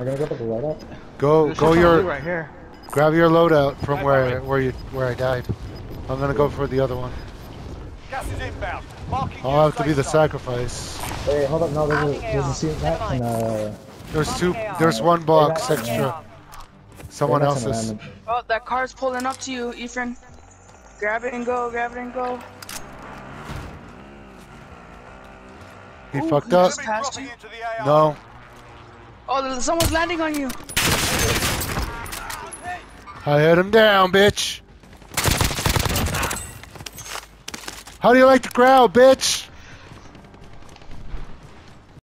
We're gonna go for the loadout. Go your right here. grab your loadout from where I died. I'm gonna go for the other one. Gas is inbound. Marking I'll new have to be the safe zone. sacrifice. Hey, hold up, no, there's a seat map and There's one box AMAX extra. Someone AMAX and else's. random. Oh, that car's pulling up to you, Ethan. Grab it and go, grab it and go. He Ooh, fucked he up. just passed you. Into the AR. No. Oh, someone's landing on you. I hit him down, bitch. How do you like the crowd, bitch?